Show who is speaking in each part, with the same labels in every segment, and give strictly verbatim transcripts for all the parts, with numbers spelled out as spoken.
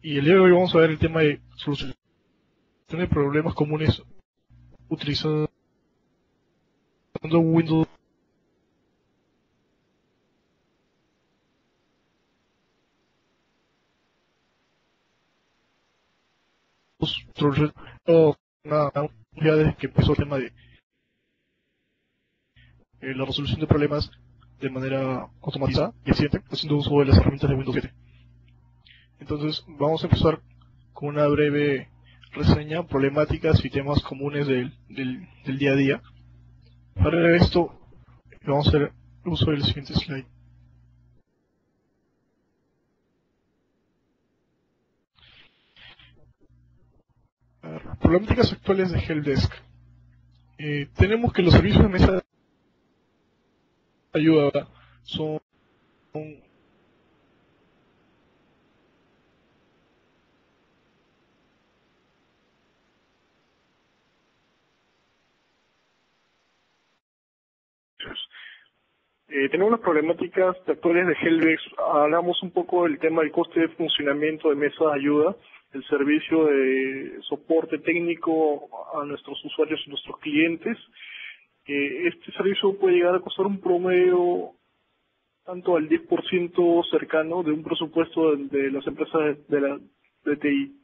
Speaker 1: Y el día de hoy vamos a ver el tema de solución de problemas comunes utilizando Windows Troubleshoot o una, ya desde que empezó el tema de eh, la resolución de problemas de manera automatizada y eficiente, haciendo uso de las herramientas de Windows siete. Entonces vamos a empezar con una breve reseña, problemáticas y temas comunes del, del, del día a día. Para esto vamos a hacer uso del siguiente slide. Problemáticas actuales de Helpdesk. Eh, tenemos que los servicios de mesa de ayuda son Eh, tenemos las problemáticas actuales de Helpdesk. Hablamos un poco del tema del coste de funcionamiento de mesa de ayuda, el servicio de soporte técnico a nuestros usuarios y nuestros clientes. Eh, este servicio puede llegar a costar un promedio tanto al diez por ciento cercano de un presupuesto de, de las empresas de, de la de T I.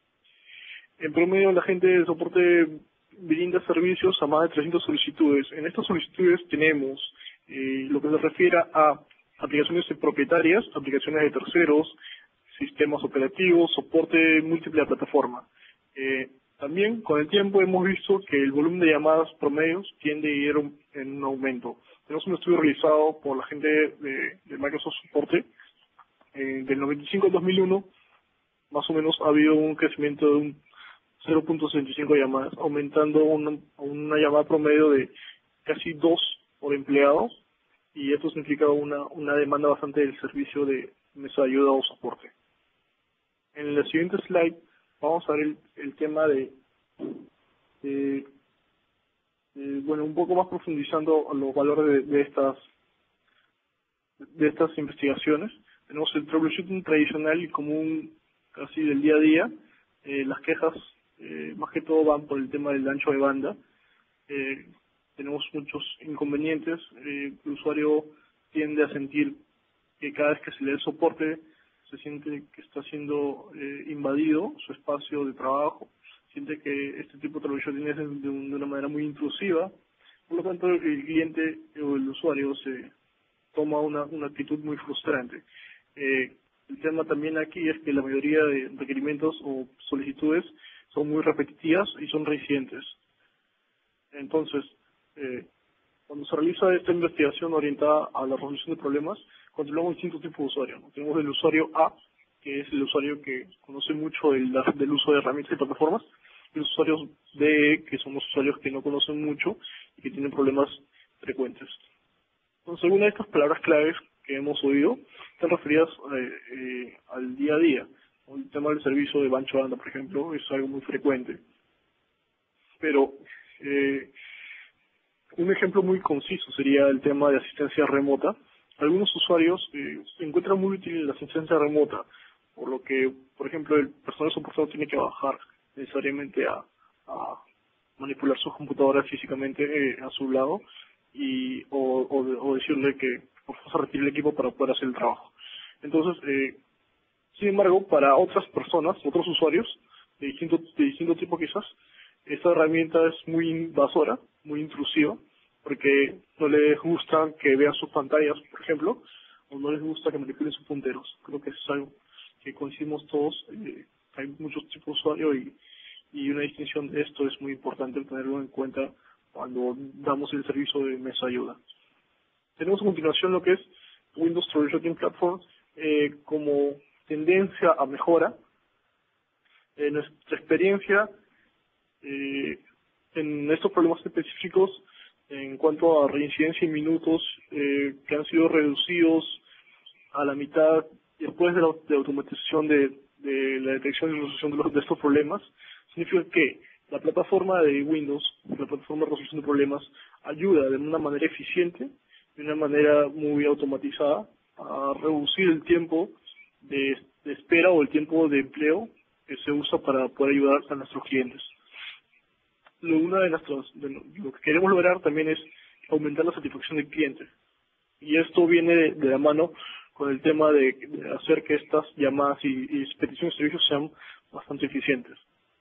Speaker 1: En promedio, la gente de soporte brinda servicios a más de trescientas solicitudes. En estas solicitudes tenemos eh, lo que se refiere a aplicaciones propietarias, aplicaciones de terceros, sistemas operativos, soporte múltiple de plataforma. Eh, también, con el tiempo, hemos visto que el volumen de llamadas promedios tiende a ir un- en un aumento. Tenemos un estudio realizado por la gente de, de Microsoft Soporte. Eh, del noventa y cinco al dos mil uno, más o menos ha habido un crecimiento de un cero punto sesenta y cinco llamadas, aumentando una, una llamada promedio de casi dos por empleado, y esto significa una, una demanda bastante del servicio de mesa de ayuda o soporte. En la siguiente slide vamos a ver el, el tema de, de, de, bueno, un poco más profundizando los valores de, de estas de estas investigaciones. Tenemos el troubleshooting tradicional y común casi del día a día. Eh, las quejas eh, más que todo van por el tema del ancho de banda. Eh, tenemos muchos inconvenientes. Eh, el usuario tiende a sentir que cada vez que se le da el soporte se siente que está siendo eh, invadido su espacio de trabajo, siente que este tipo de troubleshooting es de, un- de una manera muy intrusiva. Por lo tanto, el cliente o el usuario se toma una, una actitud muy frustrante. Eh, el tema también aquí es que la mayoría de requerimientos o solicitudes son muy repetitivas y son reincidentes. Entonces, eh, cuando se realiza esta investigación orientada a la resolución de problemas, controlamos distintos tipos de usuarios, ¿no? Tenemos el usuario A, que es el usuario que conoce mucho del, del uso de herramientas y plataformas, y los usuarios B, que son los usuarios que no conocen mucho y que tienen problemas frecuentes. Entonces, algunas de estas palabras claves que hemos oído están referidas eh, eh, al día a día. El tema del servicio de ancho de banda, por ejemplo, es algo muy frecuente. Pero eh, un ejemplo muy conciso sería el tema de asistencia remota. Algunos usuarios eh, encuentran muy útil la asistencia remota, por lo que, por ejemplo, el personal de soporte no tiene que bajar necesariamente a, a manipular sus computadoras físicamente eh, a su lado y o, o, de- o decirle que por favor se retire el equipo para poder hacer el trabajo. Entonces, eh, sin embargo, para otras personas, otros usuarios, de distinto, de distinto tipo quizás, esta herramienta es muy invasora, muy intrusiva, porque no les gusta que vean sus pantallas, por ejemplo, o no les gusta que manipulen sus punteros. Creo que eso es algo que coincidimos todos. Eh, hay muchos tipos de usuario y, y una distinción de esto es muy importante tenerlo en cuenta cuando damos el servicio de mesa ayuda. Tenemos a continuación lo que es Windows Troubleshooting Platform eh, como tendencia a mejora. En nuestra experiencia, eh, en estos problemas específicos, en cuanto a reincidencia y minutos eh, que han sido reducidos a la mitad después de la de automatización de, de la detección y resolución de, los- de estos problemas, significa que la plataforma de Windows, la plataforma de resolución de problemas, ayuda de una manera eficiente, de una manera muy automatizada, a reducir el tiempo de, de espera o el tiempo de empleo que se usa para poder ayudar a nuestros clientes. Lo, una de nuestros, de lo, lo que queremos lograr también es aumentar la satisfacción del cliente. Y esto viene de, de la mano con el tema de, de hacer que estas llamadas y, y peticiones de servicios sean bastante eficientes.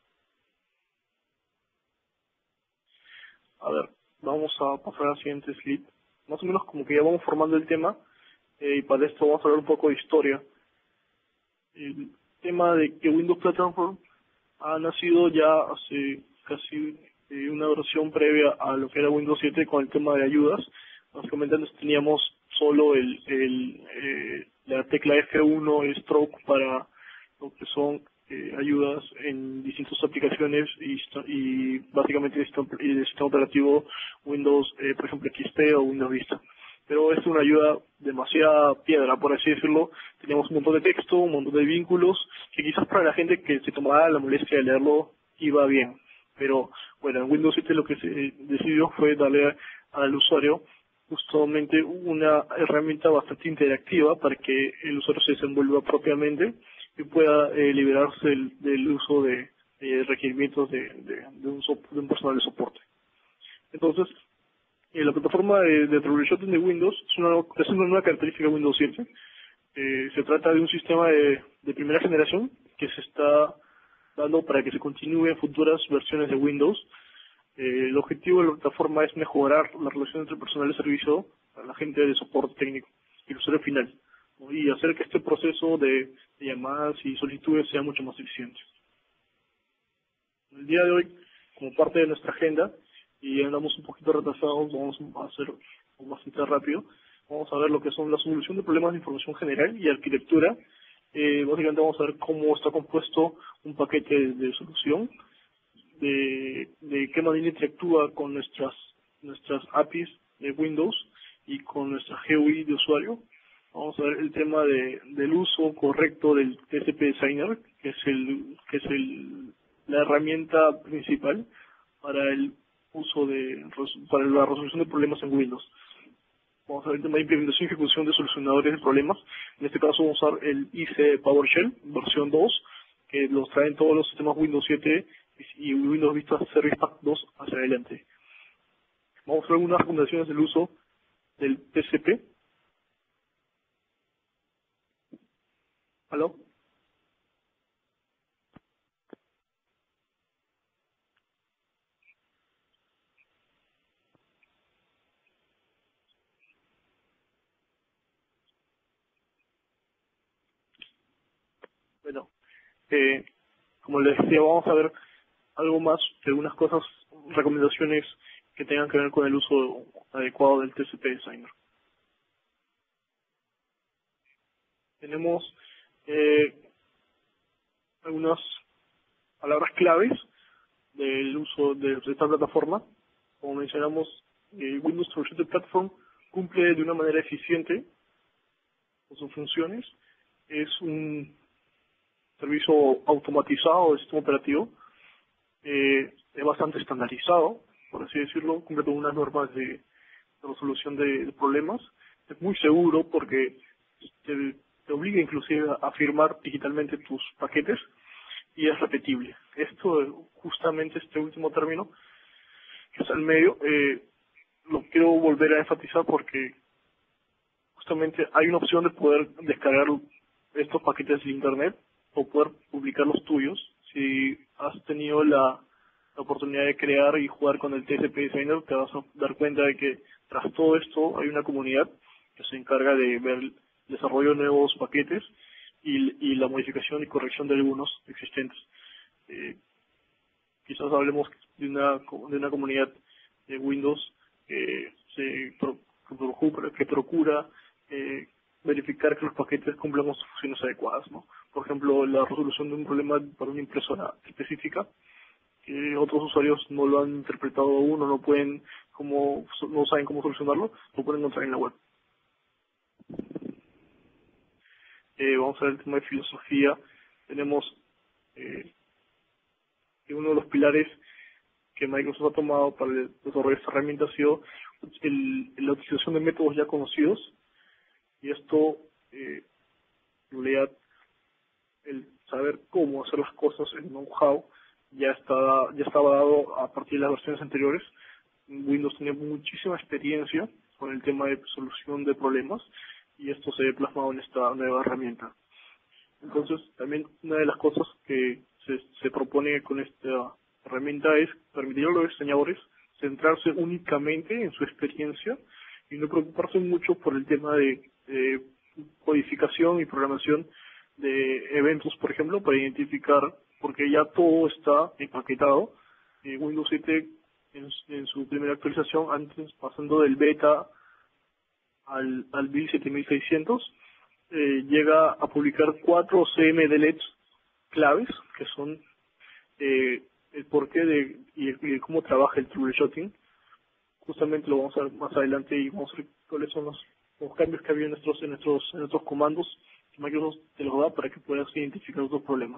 Speaker 1: A ver, vamos a pasar al siguiente slide. Más o menos como que ya vamos formando el tema, eh, y para esto vamos a hablar un poco de historia. El tema de que Windows Platform ha nacido ya hace casi eh, una versión previa a lo que era Windows siete con el tema de ayudas. Básicamente antes teníamos solo el, el eh, la tecla F uno stroke para lo que son eh, ayudas en distintas aplicaciones y, y básicamente el sistema, el sistema operativo Windows, eh, por ejemplo X P o Windows Vista. Pero es una ayuda demasiada piedra, por así decirlo. Teníamos un montón de texto, un montón de vínculos, que quizás para la gente que se tomaba la molestia de leerlo iba bien. Pero bueno, en Windows siete lo que se decidió fue darle al usuario justamente una herramienta bastante interactiva para que el usuario se desenvuelva propiamente y pueda eh, liberarse del, del uso de, de requerimientos de, de, de, un, de un personal de soporte. Entonces, eh, la plataforma de, de troubleshooting de Windows es una, es una nueva característica de Windows siete. Eh, se trata de un sistema de, de primera generación que se está dando para que se continúe en futuras versiones de Windows. Eh, el objetivo de la plataforma es mejorar la relación entre el personal de servicio, la gente de soporte técnico y el usuario final, ¿no? Y hacer que este proceso de, de llamadas y solicitudes sea mucho más eficiente. El día de hoy, como parte de nuestra agenda, y andamos un poquito retrasados, vamos a hacer bastante rápido, vamos a ver lo que son la solución de problemas de información general y arquitectura. Eh, básicamente vamos a ver cómo está compuesto un paquete de, de solución, de, de qué manera interactúa con nuestras nuestras A P Is de Windows y con nuestra G U I de usuario. Vamos a ver el tema de, del uso correcto del T C P Designer, que es el que es el la herramienta principal para el uso de para la resolución de problemas en Windows. Vamos a ver el tema de implementación y ejecución de solucionadores de problemas. En este caso vamos a usar el I C PowerShell versión dos, que los traen todos los sistemas Windows siete y Windows Vista Service Pack dos hacia adelante. Vamos a ver algunas recomendaciones del uso del T C P. ¿Aló? Bueno, eh, como les decía, vamos a ver algo más de algunas cosas, recomendaciones que tengan que ver con el uso adecuado del T C P Designer. Tenemos eh, algunas palabras claves del uso de esta plataforma. Como mencionamos, eh, Windows Troubleshooting Platform cumple de una manera eficiente con sus funciones. Es un servicio automatizado del sistema operativo. Eh, es bastante estandarizado, por así decirlo, cumple con unas normas de, de resolución de, de problemas. Es muy seguro porque te, te obliga inclusive a firmar digitalmente tus paquetes y es repetible. Esto, justamente este último término, que es al medio, eh, lo quiero volver a enfatizar porque justamente hay una opción de poder descargar estos paquetes de internet o poder publicar los tuyos. Si has tenido la, la oportunidad de crear y jugar con el T C P Designer, te vas a dar cuenta de que tras todo esto hay una comunidad que se encarga de ver el desarrollo de nuevos paquetes y, y la modificación y corrección de algunos existentes. Eh, quizás hablemos de una, de una comunidad de Windows que, se, pro- que procura, que procura eh, verificar que los paquetes cumplan con sus funciones adecuadas, ¿no? Por ejemplo, la resolución de un problema para una impresora específica, que otros usuarios no lo han interpretado aún o no pueden, como, no saben cómo solucionarlo, lo pueden encontrar en la web. Eh, vamos a ver el tema de filosofía. Tenemos eh, que uno de los pilares que Microsoft ha tomado para el desarrollo de esta herramienta ha sido el, la utilización de métodos ya conocidos, y esto eh, en realidad el saber cómo hacer las cosas, el know-how, ya estaba, ya estaba dado a partir de las versiones anteriores. Windows tenía muchísima experiencia con el tema de solución de problemas y esto se ve plasmado en esta nueva herramienta. Entonces, también una de las cosas que se, se propone con esta herramienta es permitir a los diseñadores centrarse únicamente en su experiencia y no preocuparse mucho por el tema de, de codificación y programación de eventos, por ejemplo, para identificar, porque ya todo está empaquetado. Eh, Windows siete en, en su primera actualización, antes pasando del beta al, al build siete mil seiscientos, eh, llega a publicar cuatro C M D L E Ts claves, que son eh, el porqué de y, y de cómo trabaja el troubleshooting. Justamente lo vamos a ver más adelante y vamos a ver cuáles son los, los cambios que había en nuestros, en nuestros, en nuestros comandos que Microsoft te los da para que puedas identificar los problemas.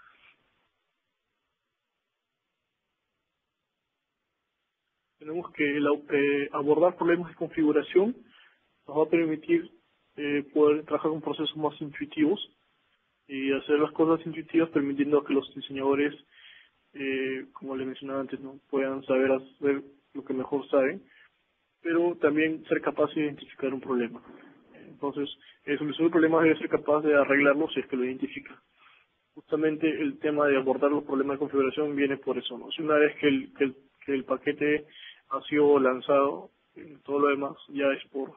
Speaker 1: Tenemos que el, eh, abordar problemas de configuración nos va a permitir eh, poder trabajar con procesos más intuitivos y hacer las cosas intuitivas permitiendo que los diseñadores, eh, como les mencionaba antes, no puedan saber hacer lo que mejor saben, pero también ser capaz de identificar un problema. Entonces, el solucionar el problema debe ser capaz de arreglarlo si es que lo identifica. Justamente el tema de abordar los problemas de configuración viene por eso, ¿no? Si una vez que el, que el, que el paquete ha sido lanzado, eh, todo lo demás ya es por,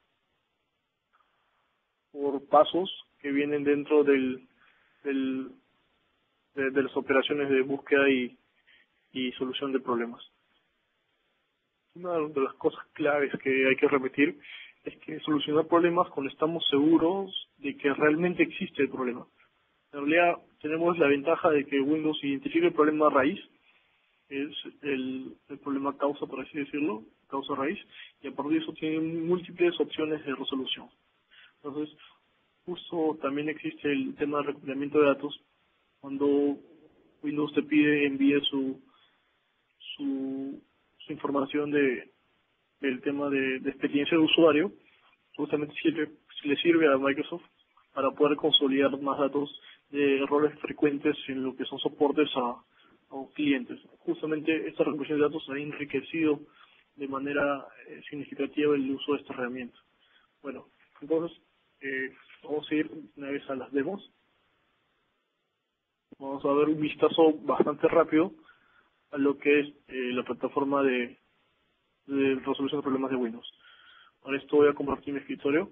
Speaker 1: por pasos que vienen dentro del, del de, de las operaciones de búsqueda y, y solución de problemas. Una de las cosas claves que hay que repetir es que solucionar problemas cuando estamos seguros de que realmente existe el problema. En realidad tenemos la ventaja de que Windows identifica el problema raíz, es el, el problema causa, por así decirlo, causa raíz, y a partir de eso tiene múltiples opciones de resolución. Entonces, justo también existe el tema de recopilamiento de datos. Cuando Windows te pide envíe su, su, su información de del tema de, de experiencia de usuario, justamente sirve, le sirve a Microsoft para poder consolidar más datos de errores frecuentes en lo que son soportes a, a clientes. Justamente esta recuperación de datos ha enriquecido de manera eh, significativa el uso de esta herramienta. Bueno, entonces eh, vamos a ir una vez a las demos. Vamos a ver un vistazo bastante rápido a lo que es eh, la plataforma de, de resolución de problemas de Windows. Para esto voy a compartir mi escritorio.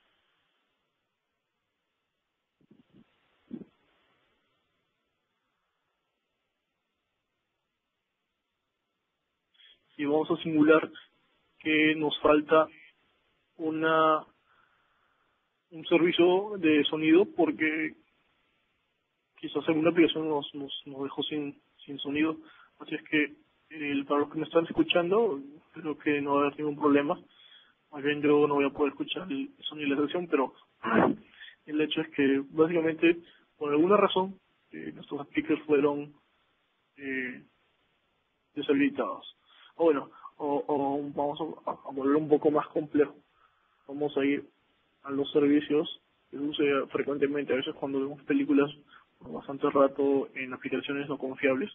Speaker 1: Y vamos a simular que nos falta una un servicio de sonido porque quizás alguna aplicación nos, nos, nos dejó sin, sin sonido. Así es que eh, para los que me están escuchando, creo que no va a haber ningún problema. Más bien yo no voy a poder escuchar el sonido de la sección, pero el hecho es que básicamente por alguna razón eh, nuestros speakers fueron eh, deshabilitados. O bueno, o, o vamos a, a volver un poco más complejo. Vamos a ir a los servicios que se usa frecuentemente, a veces cuando vemos películas por bastante rato en aplicaciones no confiables,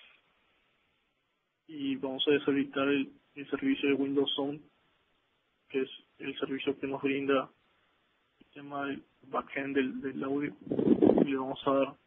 Speaker 1: y vamos a deshabilitar el, el servicio de Windows Zone, que es el servicio que nos brinda el tema del backend del, del audio, y le vamos a dar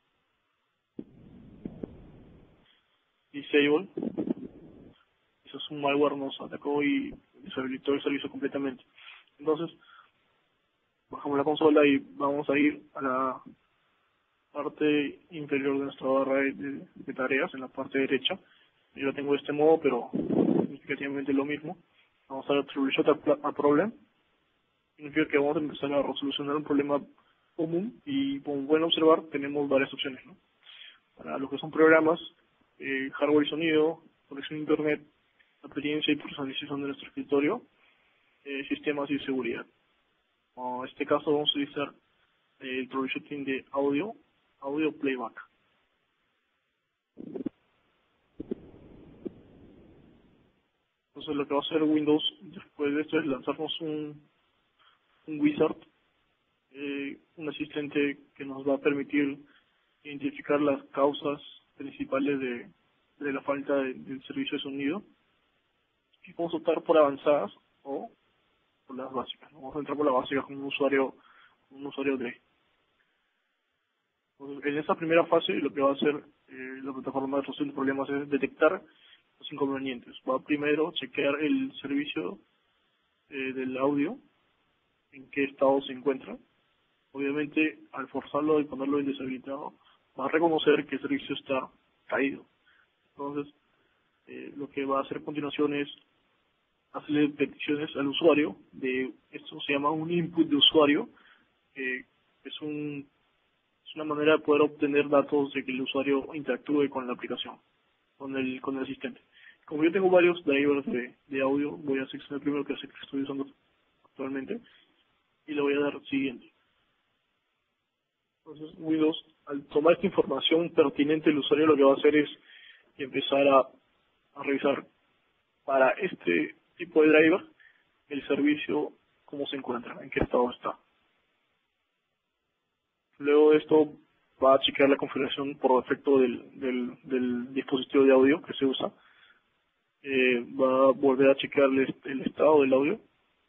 Speaker 1: disable. Eso es un malware, nos atacó y deshabilitó el servicio completamente. Entonces bajamos la consola y vamos a ir a la parte inferior de nuestra barra de, de, de tareas, en la parte derecha. Yo la tengo de este modo, pero significativamente lo mismo. Vamos a dar Troubleshoot a, a Problem. Significa que vamos a empezar a resolucionar un problema común y, como pueden observar, tenemos varias opciones, ¿no? Para los que son programas, eh, hardware y sonido, conexión a internet, experiencia y personalización de nuestro escritorio, eh, sistemas y seguridad. En este caso vamos a utilizar el troubleshooting de audio, audio playback. Entonces lo que va a hacer Windows después de esto es lanzarnos un, un wizard, eh, un asistente que nos va a permitir identificar las causas principales de, de la falta de, del servicio de sonido. Y podemos optar por avanzadas o por las básicas. Vamos a entrar por las básicas con un usuario, un usuario de. Entonces, en esa primera fase, lo que va a hacer eh, la plataforma de resolución de problemas es detectar los inconvenientes. Va primero a chequear el servicio eh, del audio, en qué estado se encuentra. Obviamente, al forzarlo y ponerlo en deshabilitado, va a reconocer que el servicio está caído. Entonces, eh, lo que va a hacer a continuación es hacerle peticiones al usuario. De esto se llama un input de usuario, que es un es una manera de poder obtener datos de que el usuario interactúe con la aplicación, con el con el asistente. Como yo tengo varios drivers de, de audio, voy a seleccionar el primero que es el que estoy usando actualmente y le voy a dar siguiente. Entonces Windows, al tomar esta información pertinente del usuario, lo que va a hacer es empezar a, a revisar para este tipo de driver el servicio, cómo se encuentra, en qué estado está. Luego de esto va a chequear la configuración por defecto del, del, del dispositivo de audio que se usa. Eh, va a volver a chequear el, el estado del audio.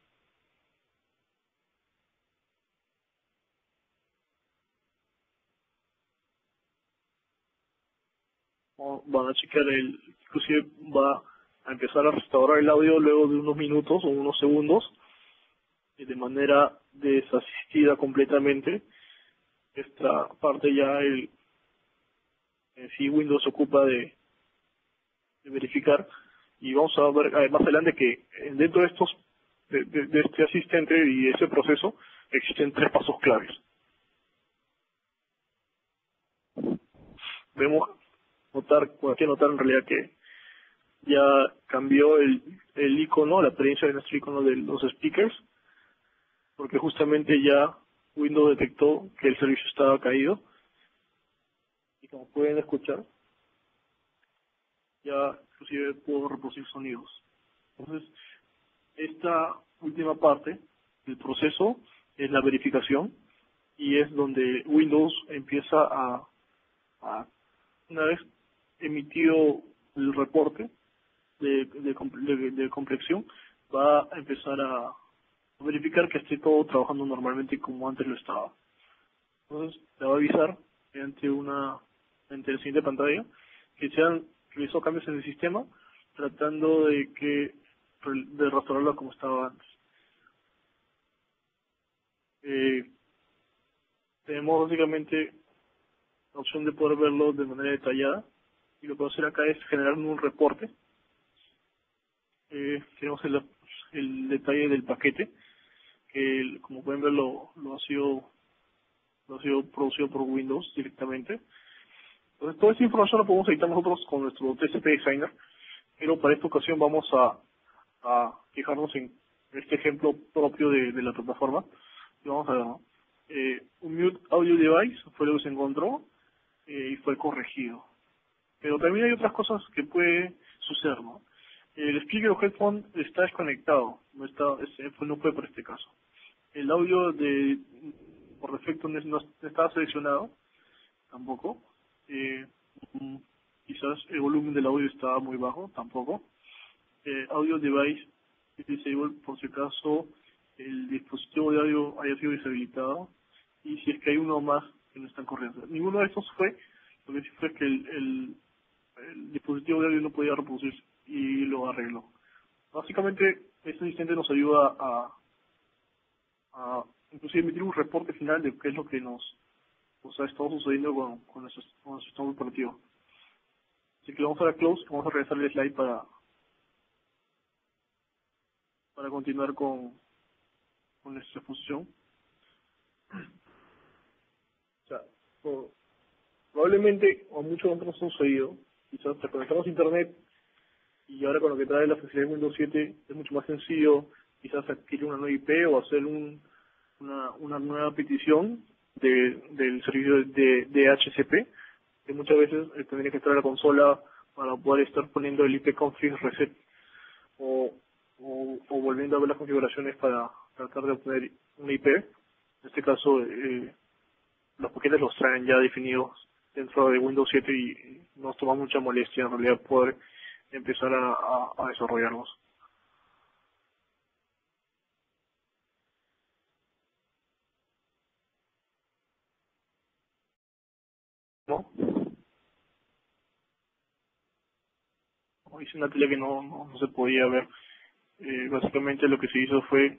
Speaker 1: O van a chequear el, inclusive va a empezar a restaurar el audio luego de unos minutos o unos segundos, eh, de manera desasistida completamente. Esta parte ya el, en sí Windows se ocupa de, de verificar, y vamos a ver eh, más adelante que eh, dentro de estos de, de, de este asistente y ese proceso existen tres pasos claves. Vemos notar, bueno, hay que notar en realidad que ya cambió el, el icono, la apariencia de nuestro icono de los speakers, porque justamente ya Windows detectó que el servicio estaba caído, y como pueden escuchar, ya inclusive puedo reproducir sonidos. Entonces, esta última parte del proceso es la verificación, y es donde Windows empieza a, a una vez emitido el reporte de, de, de, de complexión, va a empezar a verificar que esté todo trabajando normalmente como antes lo estaba. Entonces, te va a avisar mediante una mediante la siguiente pantalla que se han realizado cambios en el sistema, tratando de que de restaurarlo como estaba antes. Eh, tenemos básicamente la opción de poder verlo de manera detallada, y lo que voy a hacer acá es generar un reporte. Eh, tenemos el, el detalle del paquete, que como pueden ver lo, lo ha sido lo ha sido producido por Windows directamente. Entonces toda esta información la podemos editar nosotros con nuestro T C P Designer, pero para esta ocasión vamos a, a fijarnos en este ejemplo propio de, de la plataforma. Y vamos a ver, ¿no? Eh, un mute audio device fue lo que se encontró, eh, y fue corregido. Pero también hay otras cosas que puede suceder, ¿no? El speaker o headphone está desconectado, no está, es- no fue por este caso. El audio de por defecto no, no estaba seleccionado tampoco. Eh, mm, quizás el volumen del audio estaba muy bajo, tampoco. Eh, audio device disable, por si acaso el dispositivo de audio haya sido deshabilitado, y si es que hay uno más que no están corriendo. Ninguno de estos fue, lo que sí fue que el, el, el dispositivo de audio no podía reproducir, y lo arregló. Básicamente, este asistente nos ayuda a, a inclusive emitir un reporte final de qué es lo que nos, o sea, está sucediendo con, con, nuestro, con nuestro sistema operativo. Así que le vamos a dar a close, vamos a regresar el slide para, para continuar con, con nuestra exposición. O sea, o- probablemente, o muchos otros han sucedido, quizás te conectamos a internet, y ahora con lo que trae la facilidad de Windows siete es mucho más sencillo quizás adquirir una nueva I P o hacer un, una, una nueva petición de, del servicio de, de H C P, que muchas veces eh, tendría que entrar a la consola para poder estar poniendo el ipconfig reset, o, o, o volviendo a ver las configuraciones para tratar de obtener una I P. En este caso, eh, los paquetes los traen ya definidos dentro de Windows siete y nos toma mucha molestia en realidad poder empezar a, a, a desarrollarlos. ¿No? Como hice una tele que no, no, no se podía ver. Eh, básicamente lo que se hizo fue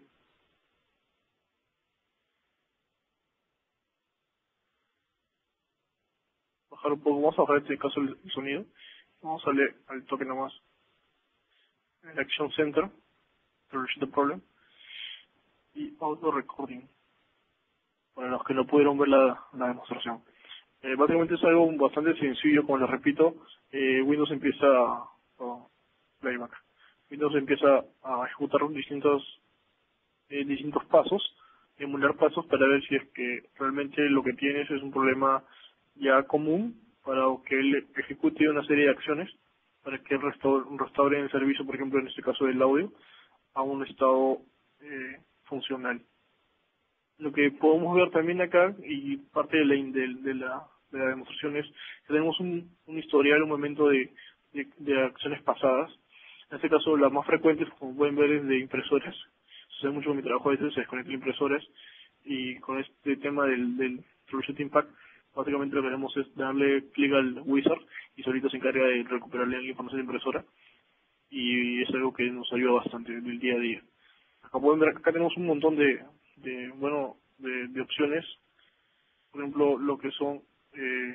Speaker 1: bajar un poco, vamos a bajar en este caso el, el sonido. Vamos a darle al toque nomás el Action Center, Troubleshoot the Problem, y Auto Recording, para los que no pudieron ver la, la demostración. Eh, básicamente es algo bastante sencillo, como les repito, eh, Windows empieza, oh, playback, Windows empieza a ejecutar distintos, eh, distintos pasos, emular pasos para ver si es que realmente lo que tienes es un problema ya común para que él ejecute una serie de acciones para que él restaure, restaure el servicio, por ejemplo en este caso del audio, a un estado eh, funcional. Lo que podemos ver también acá, y parte de la, de, de la, de la demostración es que tenemos un, un historial, un momento de, de, de acciones pasadas. En este caso, las más frecuentes, como pueden ver, es de impresoras. Sucede mucho con mi trabajo, a veces se desconectan impresoras, y con este tema del, del Troubleshooting Pack, básicamente lo que hacemos es darle clic al wizard, y solito se encarga de recuperarle la información de impresora, y es algo que nos ayuda bastante en el día a día. Acá pueden ver, acá tenemos un montón de, de bueno, de, de opciones. Por ejemplo, lo que son eh,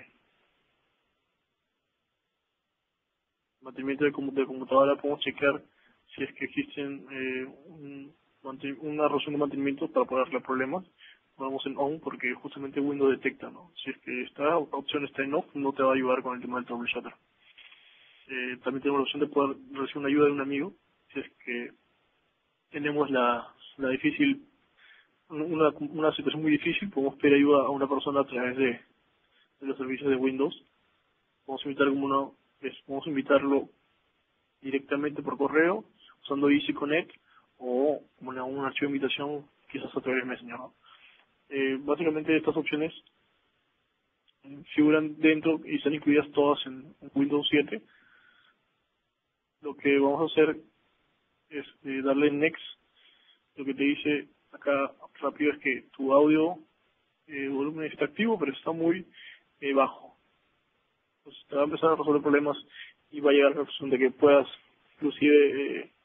Speaker 1: mantenimiento de, comu- de computadora, podemos checar si es que existen eh, un, manten- una resolución de mantenimiento para poder darle problemas. Ponemos en on porque justamente Windows detecta, ¿no? Si es que esta opción está en off, no te va a ayudar con el tema del troubleshooter. Eh, también tenemos la opción de poder recibir una ayuda de un amigo, si es que tenemos la, la difícil, una, una situación muy difícil, podemos pedir ayuda a una persona a través de, de los servicios de Windows. Podemos invitar como uno, es, podemos invitarlo directamente por correo, usando Easy Connect, o como una, un archivo de invitación, quizás a través de Messenger, ¿no? Eh, básicamente estas opciones eh, figuran dentro y están incluidas todas en, en Windows siete. Lo que vamos a hacer es eh, darle Next. Lo que te dice acá rápido es que tu audio eh, volumen está activo, pero está muy eh, bajo. Entonces te va a empezar a resolver problemas y va a llegar a la opción de que puedas inclusive eh,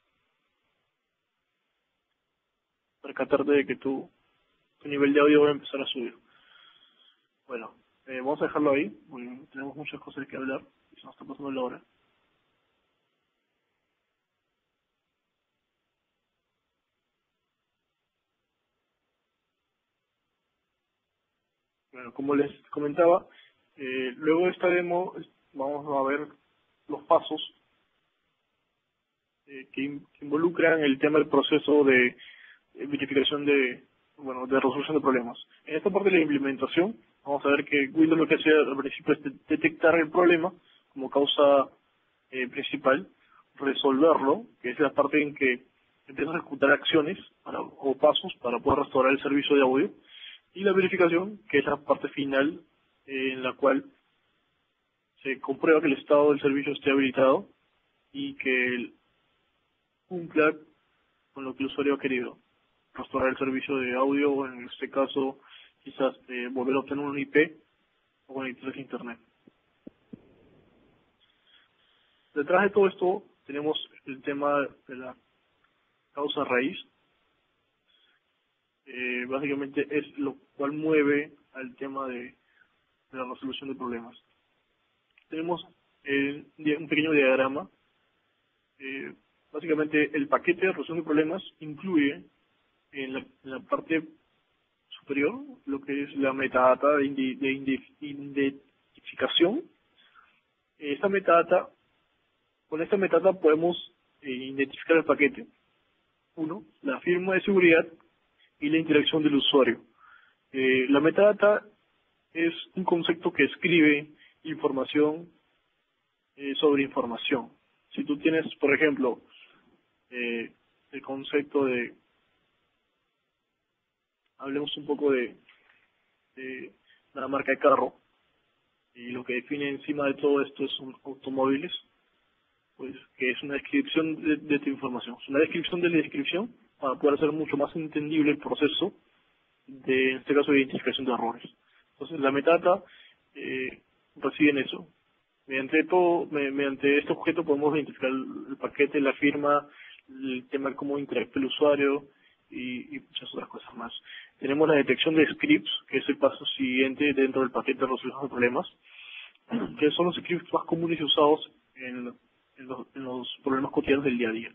Speaker 1: percatarte de que tu, tu nivel de audio va a empezar a subir. Bueno, eh, vamos a dejarlo ahí, porque tenemos muchas cosas que hablar y se nos está pasando la hora. Bueno, como les comentaba, eh, luego de esta demo es- vamos a ver los pasos eh, que, in- que involucran el tema del proceso de eh, verificación de, bueno, de resolución de problemas. En esta parte de la implementación, vamos a ver que Windows lo que hace al principio es de- detectar el problema como causa eh, principal, resolverlo, que es la parte en que empieza a ejecutar acciones para- o pasos para poder restaurar el servicio de audio, y la verificación, que es la parte final eh, en la cual se comprueba que el estado del servicio esté habilitado y que el- cumpla con lo que el usuario ha querido, restaurar el servicio de audio o en este caso quizás eh, volver a obtener un I P o conectarse a internet. Detrás de todo esto tenemos el tema de la causa raíz. Eh, básicamente es lo cual mueve al tema de, de la resolución de problemas. Tenemos eh, di- un pequeño diagrama. Eh, básicamente el paquete de resolución de problemas incluye en la, en la parte superior lo que es la metadata de, indi- de indi- identificación. Esta metadata, con esta metadata podemos eh, identificar el paquete. Uno, la firma de seguridad y la interacción del usuario. Eh, la metadata es un concepto que escribe información eh, sobre información. Si tú tienes, por ejemplo, eh, el concepto de, hablemos un poco de, de una marca de carro, y lo que define encima de todo esto son automóviles, pues que es una descripción de, de tu información, es una descripción de la descripción para poder hacer mucho más entendible el proceso de, en este caso, de identificación de errores. Entonces, la metadata eh, reside en eso. Mediante todo, me- mediante este objeto podemos identificar el, el paquete, la firma, el tema de cómo interactúa el usuario y, y muchas otras cosas más. Tenemos la detección de scripts, que es el paso siguiente dentro del paquete de resolución de problemas, que son los scripts más comunes y usados en, en los, en los problemas cotidianos del día a día.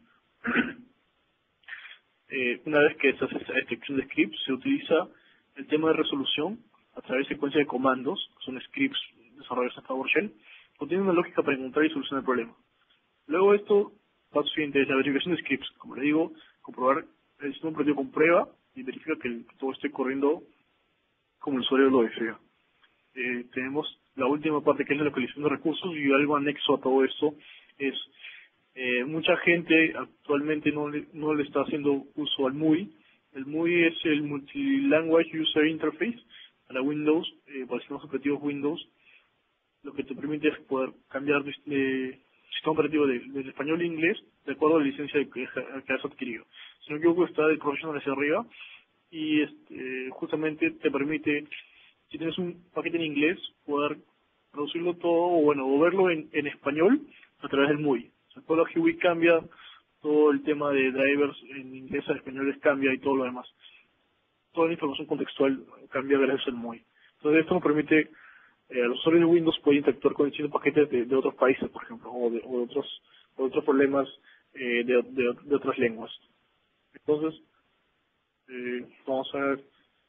Speaker 1: Eh, una vez que se hace esa detección de scripts, se utiliza el tema de resolución a través de secuencia de comandos, que son scripts desarrollados en PowerShell, contienen una lógica para encontrar y solucionar el problema. Luego esto, paso siguiente, es la verificación de scripts. Como le digo, comprobar el sistema operativo comprueba y verifica que el- todo esté corriendo como el usuario lo desea. Eh, tenemos la última parte, que es la localización de recursos, y algo anexo a todo esto es eh, mucha gente actualmente no le, no le está haciendo uso al M U I. El M U I es el Multilanguage User Interface para Windows, eh, para sistemas operativos Windows. Lo que te permite es poder cambiar de, de sistema operativo de- del español a inglés de acuerdo a la licencia que, que has adquirido. Si no me equivoco, está del Professional hacia arriba, y este, justamente te permite, si tienes un paquete en inglés, poder traducirlo todo, o bueno, o verlo en, en español a través del M U I. O sea, todo la G U I cambia, todo el tema de drivers en inglés a español cambia, y todo lo demás. Toda la información contextual cambia gracias al M U I. Entonces esto nos permite, eh, a los usuarios de Windows pueden interactuar con distintos paquetes de, de otros países, por ejemplo, o de, o de otros, o de otros problemas eh, de, de, de otras lenguas. Entonces, eh, vamos a ver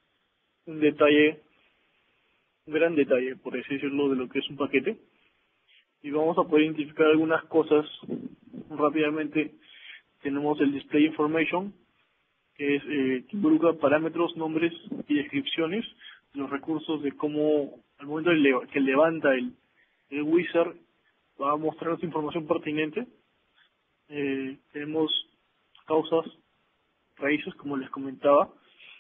Speaker 1: un detalle, un gran detalle, por así decirlo, de lo que es un paquete, y vamos a poder identificar algunas cosas rápidamente. Tenemos el Display Information, que es eh, que involucra parámetros, nombres y descripciones de los recursos, de cómo al momento de leva- que levanta el, el wizard va a mostrarnos información pertinente. Eh, tenemos causas, raíces, como les comentaba,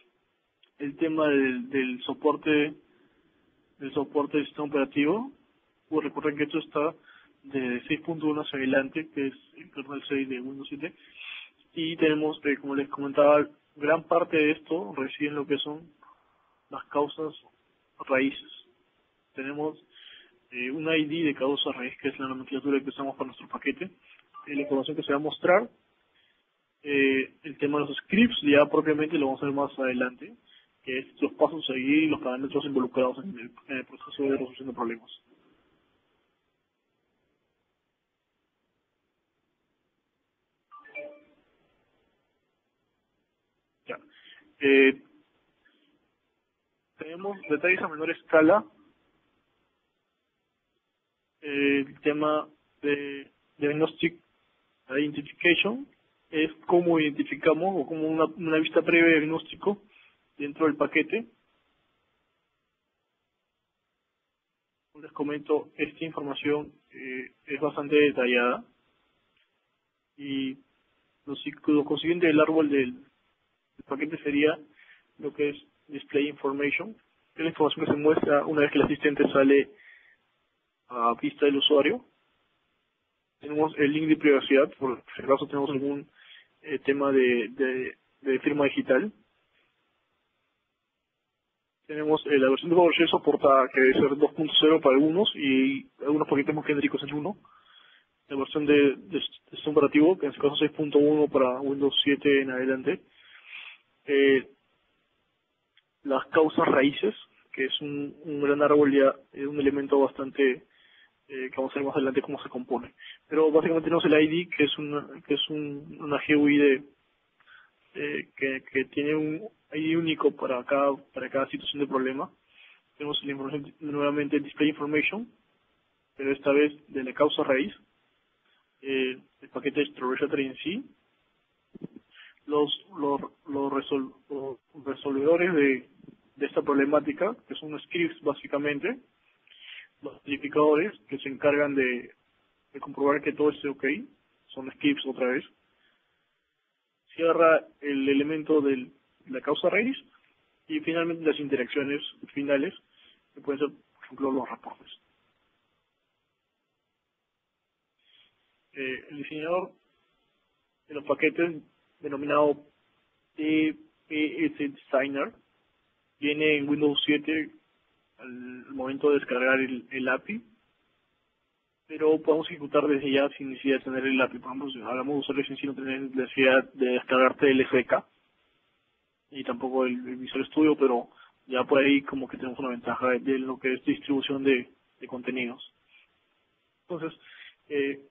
Speaker 1: el tema del, del soporte del soporte del sistema operativo. Pues recuerden que esto está de seis punto uno hacia adelante, que es el kernel seis de Windows siete. Y tenemos, eh, como les comentaba, gran parte de esto reside en lo que son las causas raíces. Tenemos eh, un I D de causa raíz, que es la nomenclatura que usamos para nuestro paquete, eh, la información que se va a mostrar. Eh, el tema de los scripts ya propiamente lo vamos a ver más adelante, que es los pasos a seguir y los parámetros involucrados en el, en el proceso de resolución de problemas. Ya. Eh, tenemos detalles a menor escala, eh, el tema de Diagnostic Identification, es cómo identificamos, o como una, una vista previa de diagnóstico dentro del paquete. Como les comento, esta información eh, es bastante detallada, y lo, si- lo consiguiente del árbol del, del paquete sería lo que es Display Information, que es la información que se muestra una vez que el asistente sale a vista del usuario. Tenemos el link de privacidad, por si acaso tenemos algún eh, tema de, de, de firma digital. Tenemos eh, la versión de PowerShell soporta que debe ser dos punto cero para algunos, y algunos paquetes más genéricos en uno. La versión de, de, de sistema operativo, que en este caso seis punto uno para Windows siete en adelante. Eh, las causas raíces, que es un, un gran árbol ya, eh, un elemento bastante eh, que vamos a ver más adelante cómo se compone. Pero básicamente tenemos el I D, que es una, que es un, una G U I de, eh, que, que tiene un I D único para cada, para cada situación de problema. Tenemos la información, nuevamente Display Information, pero esta vez de la causa raíz, eh, el paquete de Resetry en sí, los, los, los, resol- los resolvedores de, de esta problemática, que son scripts básicamente, los verificadores que se encargan de, de comprobar que todo esté ok, son scripts otra vez. Cierra el elemento del- de la causa raíz, y finalmente las interacciones finales, que pueden ser, por ejemplo, los reportes. Eh, el diseñador de los paquetes, denominado T P S Designer, viene en Windows siete al momento de descargar el, el A P I, pero podemos ejecutar desde ya sin necesidad de tener el A P I. Por ejemplo, si hablamos de usuarios en sí, no tenemos necesidad de descargarte el S D K y tampoco el, el Visual Studio, pero ya por ahí como que tenemos una ventaja de, de lo que es distribución de, de contenidos. Entonces, eh,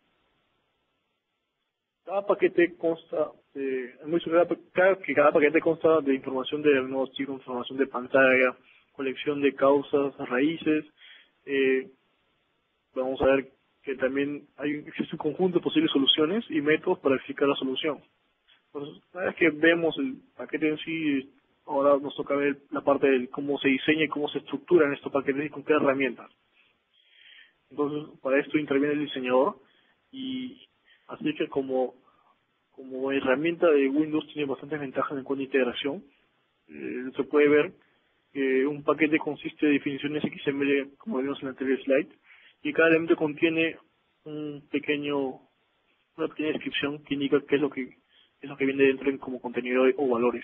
Speaker 1: cada paquete consta de, es muy similar, cada, que cada paquete consta de información de diagnóstico, información de pantalla, colección de causas, raíces. Eh, vamos a ver que también hay, existe un conjunto de posibles soluciones y métodos para verificar la solución. Entonces, una vez que vemos el paquete en sí, ahora nos toca ver la parte de cómo se diseña y cómo se estructuran estos paquetes y con qué herramientas. Entonces, para esto interviene el diseñador, y así que como, como herramienta de Windows tiene bastantes ventajas en cuanto a integración. Eh, se puede ver que un paquete consiste de definiciones X M L, como vimos en el anterior slide, y cada elemento contiene un pequeño, una pequeña descripción que indica qué es lo que es lo que viene dentro en como contenido o valores.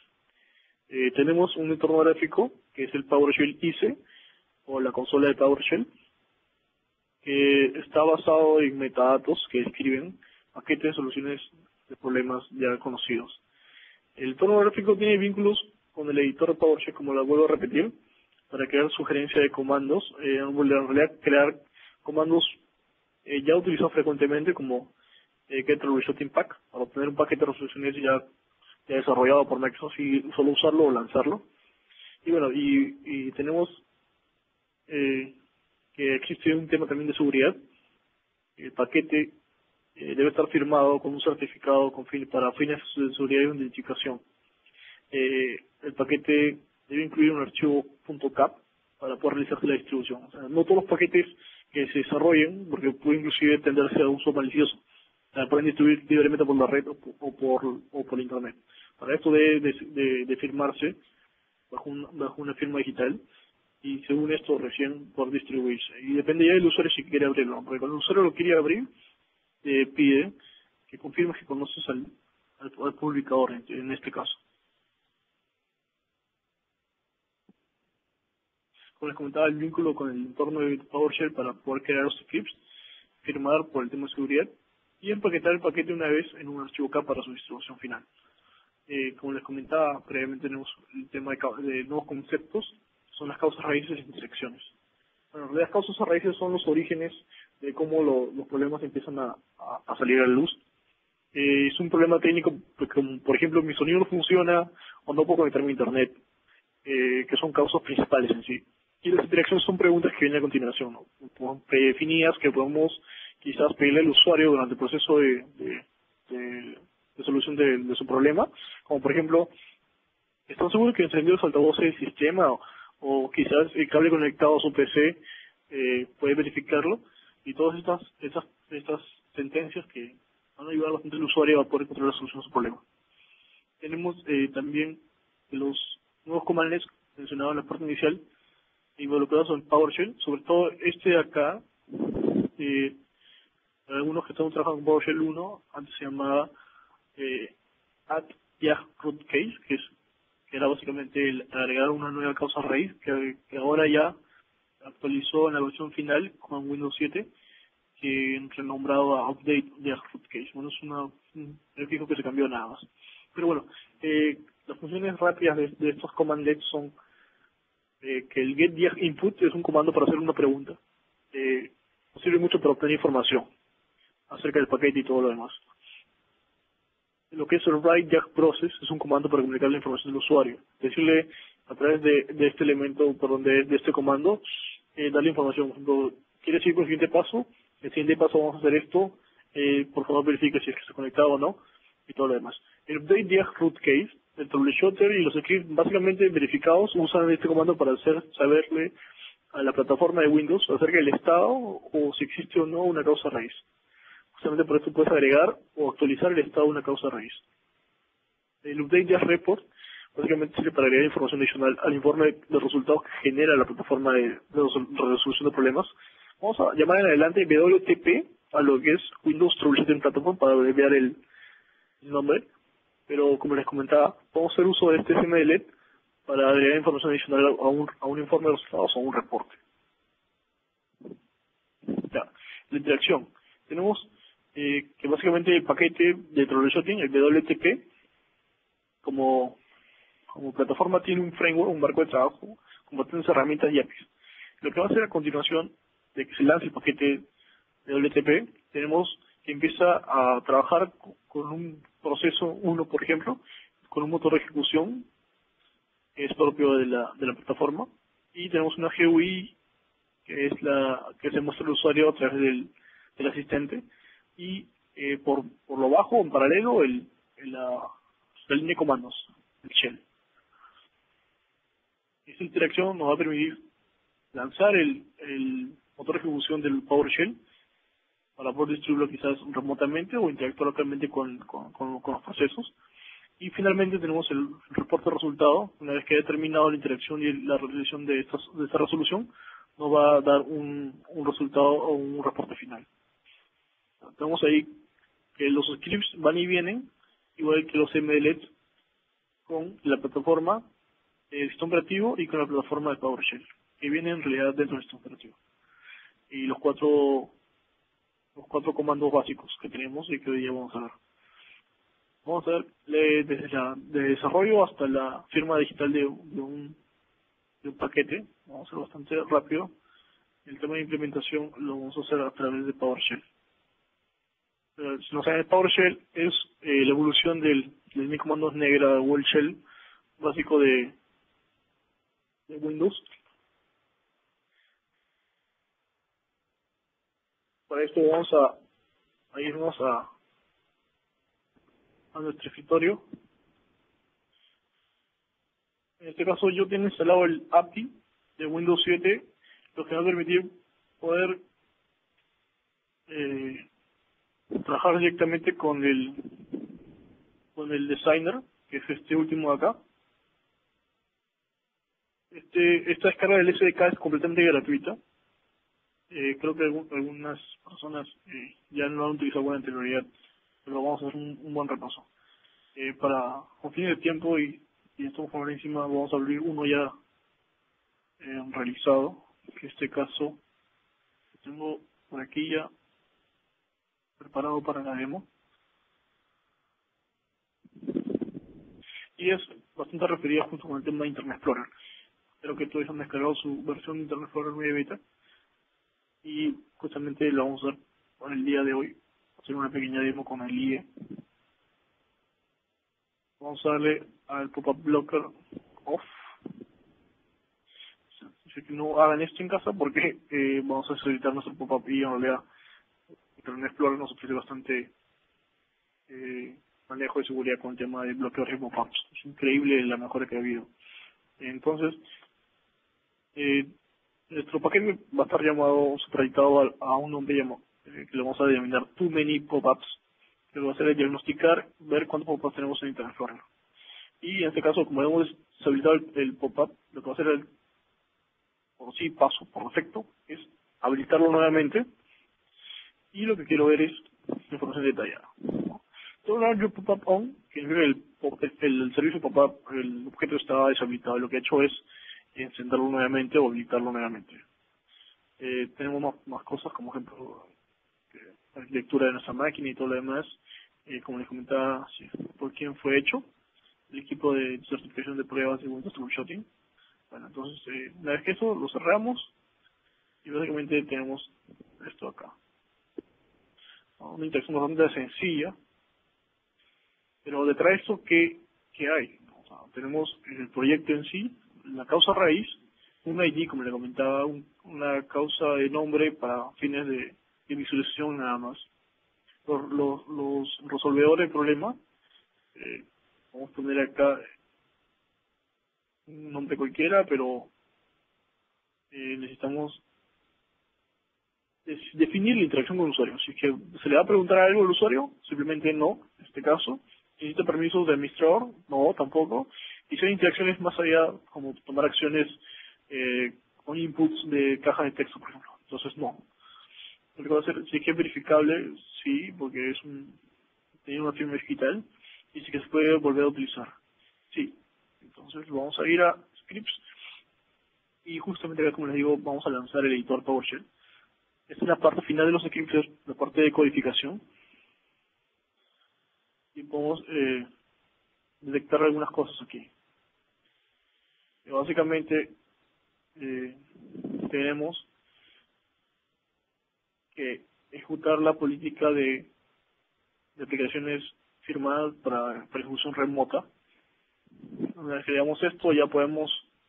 Speaker 1: Eh, tenemos un entorno gráfico que es el PowerShell I C E o la consola de PowerShell, que está basado en metadatos que describen paquetes de soluciones de problemas ya conocidos. El entorno gráfico tiene vínculos con el editor de PowerShell, como lo vuelvo a repetir, para crear sugerencia de comandos, eh, en realidad crear comandos eh, ya utilizados frecuentemente como eh, get resulting pack, para obtener un paquete de resoluciones ya, ya desarrollado por Microsoft y solo usarlo o lanzarlo. Y bueno, y, y tenemos eh, que existe un tema también de seguridad. El paquete eh, debe estar firmado con un certificado con fin, para fines de seguridad y identificación. Eh, el paquete debe incluir un archivo .cap para poder realizarse la distribución. O sea, no todos los paquetes que se desarrollen, porque puede inclusive tenderse a uso malicioso, o sea, pueden distribuir libremente por la red o por, o por, o por internet. Para esto debe de, de, de firmarse bajo, un, bajo una firma digital, y según esto recién por distribuirse. Y depende ya del usuario si quiere abrirlo, porque cuando el usuario lo quiere abrir, eh, pide que confirme que conoces al, al, al publicador, en, en este caso. Como les comentaba, el vínculo con el entorno de PowerShell para poder crear los scripts, firmar por el tema de seguridad y empaquetar el paquete una vez en un archivo K para su distribución final. Eh, como les comentaba previamente, tenemos el tema de, de nuevos conceptos, son las causas raíces e intersecciones. Bueno, las causas raíces son los orígenes de cómo lo, los problemas empiezan a, a, a salir a la luz. Eh, es un problema técnico, porque, como, por ejemplo, mi sonido no funciona o no puedo conectarme a internet, eh, que son causas principales en sí. Y las interacciones son preguntas que vienen a continuación, ¿no? Predefinidas, que podemos quizás pedirle al usuario durante el proceso de, de, de, de solución de, de su problema, como por ejemplo, ¿están seguros que encendió los altavoces del sistema? O, o quizás el cable conectado a su P C eh, puede verificarlo, y todas estas, estas, estas sentencias que van a ayudar bastante al usuario a poder encontrar la solución a su problema. Tenemos eh, también los nuevos comandos mencionados en la parte inicial, involucrados en PowerShell, sobre todo este de acá. Eh, algunos que estamos trabajando con PowerShell uno, antes se llamaba eh, add yag root case, que es que era básicamente el agregar una nueva causa raíz, que, que ahora ya actualizó en la versión final con Windows siete, que renombrado a update yag root case. Bueno, es una, un fijo que se cambió nada más. Pero bueno, eh, las funciones rápidas de, de estos commandlets son eh, que el get yag input es un comando para hacer una pregunta. Eh, nos sirve mucho para obtener información acerca del paquete y todo lo demás. Lo que es el write yag process es un comando para comunicar la información del usuario. Decirle a través de, de este elemento, perdón, de, de este comando, eh, darle información. Por ejemplo, ¿quieres ir con el siguiente paso? El siguiente paso vamos a hacer esto. Eh, por favor verifique si es que está conectado o no, y todo lo demás. El update yag root case, el troubleshooter y los scripts básicamente verificados usan este comando para hacer saberle a la plataforma de Windows acerca del estado o si existe o no una causa raíz. Justamente por esto puedes agregar o actualizar el estado de una causa raíz. El update yag report Básicamente sirve para agregar información adicional al informe de resultados que genera la plataforma de, de resolución de problemas. Vamos a llamar en adelante W T P a lo que es Windows Troubleshooting Platform para abreviar el, el nombre. Pero como les comentaba, podemos hacer uso de este C M D L E D para agregar información adicional a un, a un informe de resultados o a un reporte. Ya, la interacción. Tenemos eh, que básicamente el paquete de troubleshooting, el W T P, como, como plataforma tiene un framework, un marco de trabajo, con bastantes herramientas y A P Is. Lo que va a hacer a continuación de que se lance el paquete de W T P, tenemos que empieza a trabajar con un proceso uno, por ejemplo, con un motor de ejecución que es propio de la, de la plataforma, y tenemos una G U I que es la que se muestra al usuario a través del, del asistente, y eh, por, por lo bajo, en paralelo, el, el, la, la línea de comandos, el shell. Esta interacción nos va a permitir lanzar el, el motor de ejecución del PowerShell para poder distribuirlo quizás remotamente o interactuar localmente con, con, con, con los procesos. Y finalmente tenemos el reporte de resultado. Una vez que haya terminado la interacción y la realización de, estas, de esta resolución, nos va a dar un, un resultado o un reporte final. Tenemos ahí que los scripts van y vienen, igual que los M D L E D con la plataforma del sistema operativo y con la plataforma de PowerShell, que vienen en realidad dentro del sistema operativo. Y los cuatro, los cuatro comandos básicos que tenemos y que hoy ya vamos a ver. Vamos a ver le, desde la de desarrollo hasta la firma digital de, de, un, de un paquete. Vamos a hacer bastante rápido. El tema de implementación lo vamos a hacer a través de PowerShell. Eh, si no saben, PowerShell es eh, la evolución del, del mi comandos negra Wall Shell básico de, de Windows. Para esto vamos a, a irnos a, a nuestro escritorio. En este caso yo tengo instalado el A P I de Windows siete, lo que me va a permitir poder eh, trabajar directamente con el con el designer, que es este último de acá. Este, esta descarga del S D K es completamente gratuita. Eh, creo que algún, algunas personas eh, ya no han utilizado con anterioridad, pero vamos a hacer un, un buen repaso. Eh, para con fines de tiempo y, y estamos por encima, vamos a abrir uno ya eh, realizado, que en este caso tengo por aquí ya preparado para la demo. Y es bastante referida junto con el tema de Internet Explorer. Espero que todos han descargado su versión de Internet Explorer media beta. Y justamente lo vamos a hacer por el día de hoy. Hacer una pequeña demo con el I E. Vamos a darle al pop-up blocker off. Así que no hagan esto en casa porque eh, vamos a solicitar nuestro pop-up y en realidad Internet Explorer nos ofrece bastante eh, manejo de seguridad con el tema de bloqueo de pop-ups. Es increíble la mejora que ha habido. Entonces, eh, nuestro paquete va a estar llamado, supeditado a, a un nombre llamado, eh, que le vamos a denominar Too Many Pop-ups, que lo va a hacer es diagnosticar, ver cuántos pop-ups tenemos en Internet Explorer. Y en este caso, como hemos deshabilitado el, el pop-up, lo que va a hacer el, por sí, paso, por defecto, es habilitarlo nuevamente. Y lo que quiero ver es información detallada. Todo el pop-up on, que el, el, el servicio pop-up, el objeto estaba deshabilitado. Lo que he hecho es encenderlo nuevamente o habilitarlo nuevamente. Eh, tenemos más, más cosas, como ejemplo, eh, la lectura de nuestra máquina y todo lo demás. Eh, como les comentaba, sí, por quién fue hecho, el equipo de certificación de pruebas de Windows Troubleshooting. Bueno, entonces, eh, una vez que eso, lo cerramos y básicamente tenemos esto acá. Una interacción bastante sencilla, pero detrás de esto, ¿qué, qué hay? O sea, tenemos el proyecto en sí, la causa raíz, un I D, como le comentaba, un, una causa de nombre para fines de, de visualización nada más. Los, los, los resolvedores del problema, eh, vamos a poner acá un nombre cualquiera, pero eh, necesitamos des- definir la interacción con el usuario. Si es que se le va a preguntar algo al usuario, simplemente no, en este caso. Necesita permisos de administrador, no, tampoco. y si hay interacciones más allá, como tomar acciones eh, con inputs de caja de texto, por ejemplo. Entonces, no. Lo que va a hacer, sí que es verificable, sí, porque es un, tiene una firma digital, y sí que se puede volver a utilizar. Sí. Entonces, vamos a ir a scripts, y justamente acá, como les digo, vamos a lanzar el editor PowerShell. Esta es la parte final de los scripts, es la parte de codificación, y podemos eh, detectar algunas cosas aquí. Y básicamente, eh, tenemos que ejecutar la política de, de aplicaciones firmadas para, para ejecución remota. Una vez que hagamos esto, ya podemos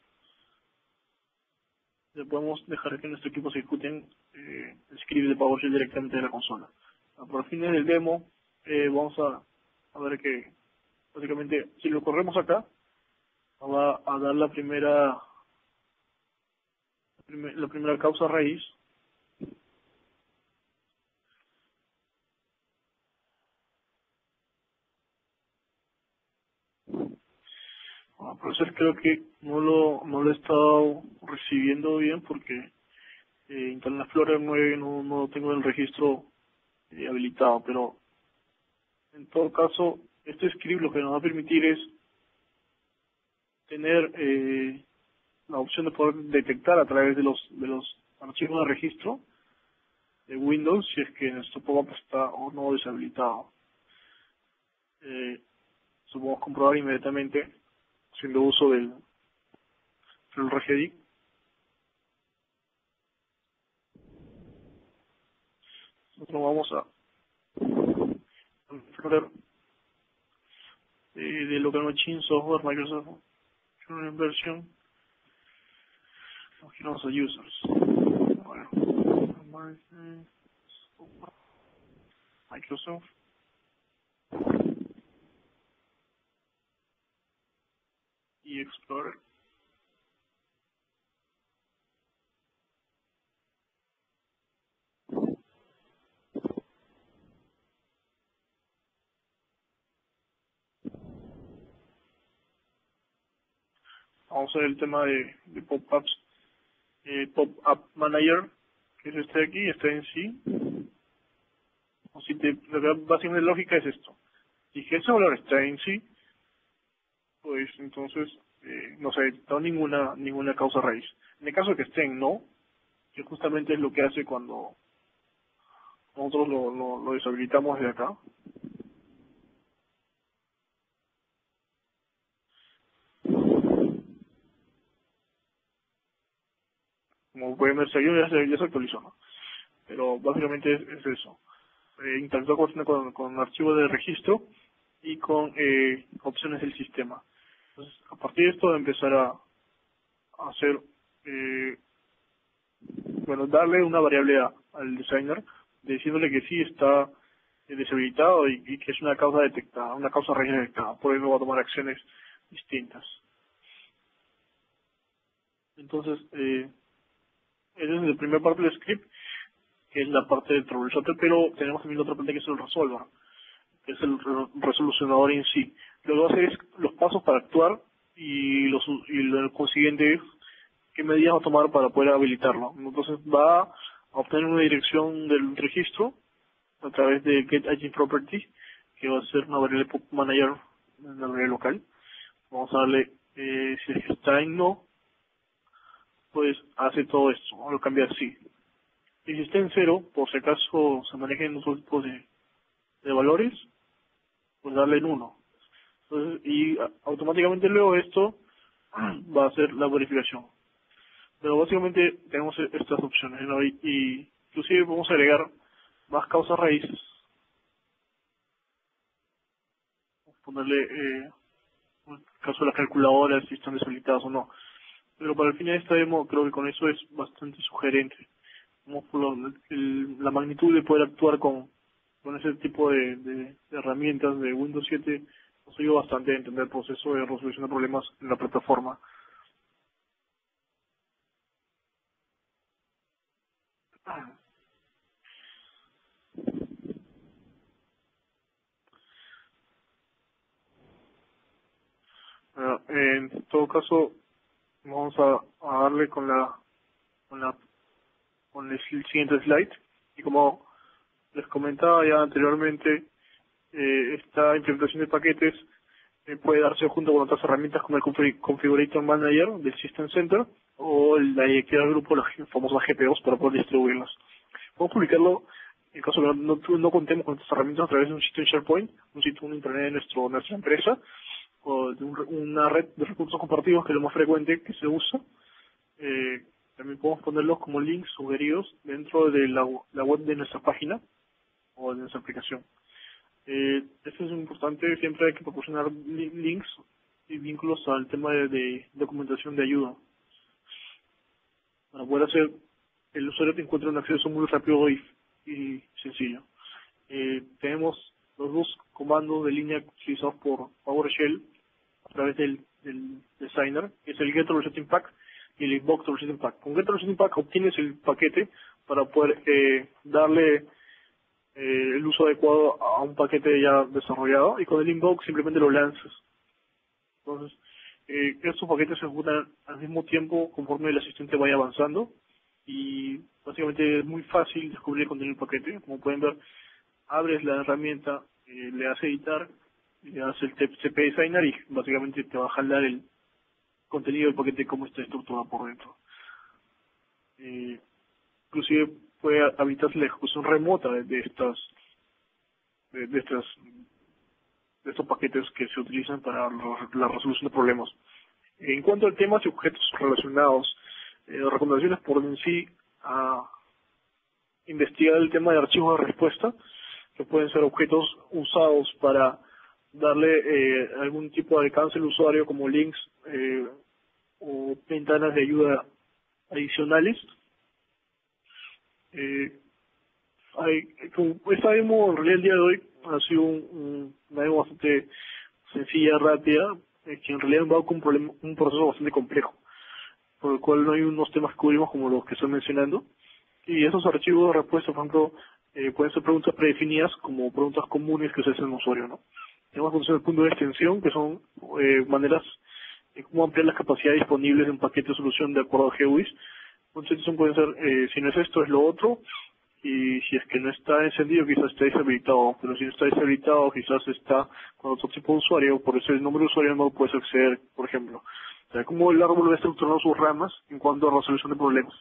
Speaker 1: ya podemos dejar que nuestro equipo se ejecuten eh, el script de PowerShell directamente de la consola. A por fines del demo, eh, vamos a, a ver que, básicamente, si lo corremos acá, nos va a dar la primera la primera causa raíz. Al parecer creo que no lo, no lo he estado recibiendo bien porque eh, Internet Explorer nueve no, no tengo el registro eh, habilitado, pero en todo caso este script lo que nos va a permitir es tener eh, la opción de poder detectar a través de los de los archivos de registro de Windows si es que nuestro pop-up está o no deshabilitado. Eh, eso podemos comprobar inmediatamente haciendo uso del, del regedit. Nosotros vamos a Explorer eh, de Local Machine Software Microsoft Version. Aquí vamos a Users. Bueno, Microsoft y Explorer. Vamos a ver el tema de, de pop-ups. Eh, Pop-up Manager, que es este de aquí, está en sí. O si te, la básicamente lógica es esto. Si ese valor está en sí, pues entonces eh, no se detectó ninguna ninguna causa raíz. En el caso de que esté en no, que justamente es lo que hace cuando nosotros lo, lo, lo deshabilitamos de acá. Como pueden ver, seguido ya se, ya se actualizó, ¿no? Pero básicamente es, es eso. Eh, interactúa con, con, con archivos de registro y con eh, opciones del sistema. Entonces, a partir de esto, empezar a, a hacer, eh, bueno, darle una variable a- al designer, diciéndole que sí está eh, deshabilitado y, y que es una causa detectada, una causa raíz detectada. Por eso va a tomar acciones distintas. Entonces, eh, esa es la primera parte del script, que es la parte del troubleshooter, pero tenemos también la otra parte que es el resolver, que es el re- resolucionador en sí. Lo que va a hacer es los pasos para actuar y, los, y lo consiguiente es qué medidas va a tomar para poder habilitarlo. Entonces va a obtener una dirección del registro a través de getIgProperty, que va a ser una variable pop manager en la variable local. Vamos a darle, eh, si es que está en no, pues hace todo esto, lo cambia así. Y si está en cero, por si acaso se manejan otros tipos de, de valores, pues darle en uno. Entonces, y a- automáticamente luego esto va a hacer la verificación. Pero básicamente tenemos e- estas opciones, ¿no? Y, y inclusive podemos agregar más causas raíces, ponerle eh, en el caso de las calculadoras si están deshabilitadas o no. Pero para el fin de esta demo creo que con eso es bastante sugerente. Como por lo- el- la magnitud de poder actuar con, con ese tipo de, de- de herramientas de Windows siete nos ayuda bastante a entender el proceso de resolución de problemas en la plataforma. Bueno, En todo caso, vamos a, a darle con la, con la, con el siguiente slide. Y como les comentaba ya anteriormente, eh, esta implementación de paquetes eh, puede darse junto con otras herramientas como el Config- Configurator Manager del System Center o la directiva del grupo, las famosas G P Os, para poder distribuirlas. Podemos publicarlo en caso de que no, no, no contemos con estas herramientas a través de un sitio en SharePoint, un sitio en Internet de nuestro, nuestra empresa, o de un, una red de recursos compartidos, que es lo más frecuente que se usa. Eh, también podemos ponerlos como links sugeridos dentro de la, la web de nuestra página o de nuestra aplicación. Eh, esto es importante, siempre hay que proporcionar li- links y vínculos al tema de, de documentación de ayuda. Para poder hacer, el usuario te encuentra un acceso muy rápido y, y sencillo. Eh, tenemos los dos comandos de línea utilizados por PowerShell a través del, del designer, que es el Get Resetting Pack y el Invoke Resetting Pack. Con Get Resetting Pack obtienes el paquete para poder eh, darle eh, el uso adecuado a un paquete ya desarrollado, y con el Invoke simplemente lo lanzas. Entonces, eh, estos paquetes se ejecutan al mismo tiempo conforme el asistente vaya avanzando, y básicamente es muy fácil descubrir el contenido del paquete. Como pueden ver, abres la herramienta, eh, le das editar, le das el C P Designer y básicamente te va a jalar el contenido del paquete, cómo está estructurado por dentro. Eh, inclusive puede habilitarse la ejecución remota de, de estas de, de estas de estos paquetes que se utilizan para la, la resolución de problemas. En cuanto al temas y objetos relacionados, eh, recomendaciones por en sí a investigar el tema de archivos de respuesta, que pueden ser objetos usados para darle eh, algún tipo de alcance al usuario, como links eh, o ventanas de ayuda adicionales. Eh, hay, como esta demo en realidad el día de hoy ha sido un, un- una demo bastante sencilla, rápida, eh, que en realidad va con un, problema- un proceso bastante complejo, por el cual no hay unos temas que cubrimos como los que estoy mencionando. Y esos archivos de respuesta, por ejemplo, eh, pueden ser preguntas predefinidas como preguntas comunes que se hacen al usuario, ¿no? Tenemos función el punto de extensión, que son eh, maneras de cómo ampliar las capacidades disponibles de un paquete de solución de acuerdo a G U I S. Entonces, pueden ser, eh, si no es esto, es lo otro, y si es que no está encendido, quizás está deshabilitado, pero si no está deshabilitado, quizás está con otro tipo de usuario, por eso el nombre de usuario no puedes acceder, por ejemplo. O sea, cómo el árbol va estructurado sus ramas en cuanto a resolución de problemas.